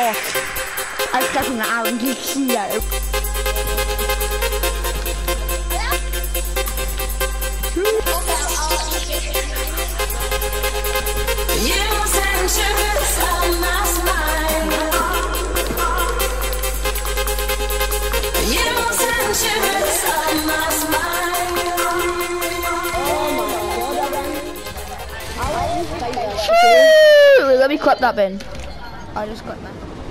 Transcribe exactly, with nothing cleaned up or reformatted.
bot. Als das eine R N G hier. Let me clip that bin. I just clipped that.